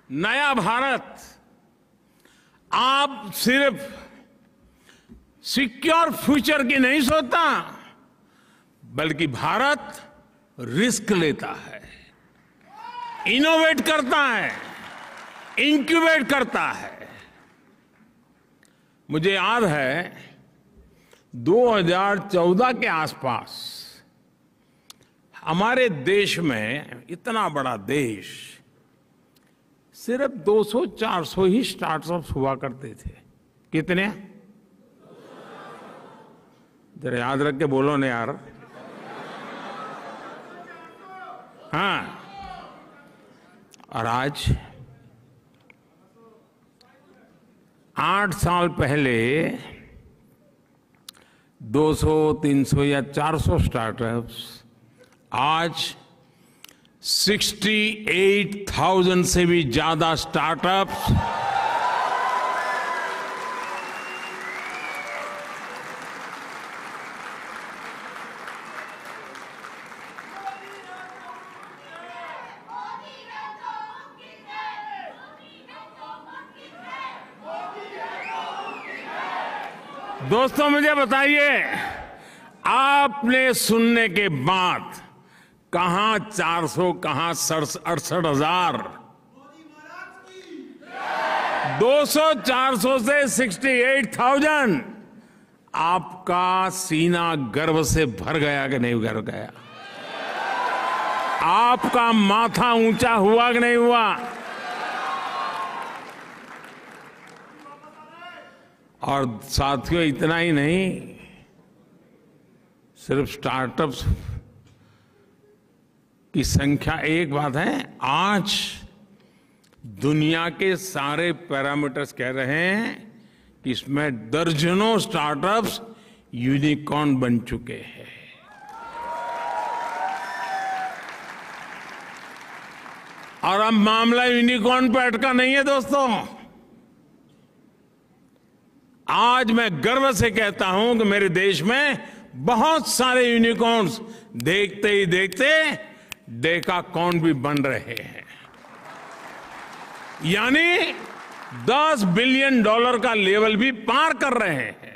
नया भारत आप सिर्फ सिक्योर फ्यूचर की नहीं सोचता, बल्कि भारत रिस्क लेता है, इनोवेट करता है, इंक्यूबेट करता है। मुझे याद है 2014 के आसपास हमारे देश में, इतना बड़ा देश, सिर्फ 200-400 ही स्टार्टअप्स हुआ करते थे। कितने? जरा याद रख के बोलो ना यार। हाँ, और आज 8 साल पहले 200, 300 या 400 स्टार्टअप्स आज 68,000 से भी ज्यादा स्टार्टअप्स दोस्तों, मुझे बताइए, आपने सुनने के बाद कहां 400, कहां 68,000, 200-400 से 68,000, आपका सीना गर्व से भर गया कि नहीं भर गया? आपका माथा ऊंचा हुआ कि नहीं हुआ? और साथियों, इतना ही नहीं, सिर्फ स्टार्टअप्स की संख्या एक बात है, आज दुनिया के सारे पैरामीटर्स कह रहे हैं कि इसमें दर्जनों स्टार्टअप्स यूनिकॉर्न बन चुके हैं। और अब मामला यूनिकॉर्न पर अटका नहीं है दोस्तों। आज मैं गर्व से कहता हूं कि मेरे देश में बहुत सारे यूनिकॉर्न्स देखते ही देखते डेकाकॉर्न भी बन रहे हैं, यानी $10 बिलियन का लेवल भी पार कर रहे हैं।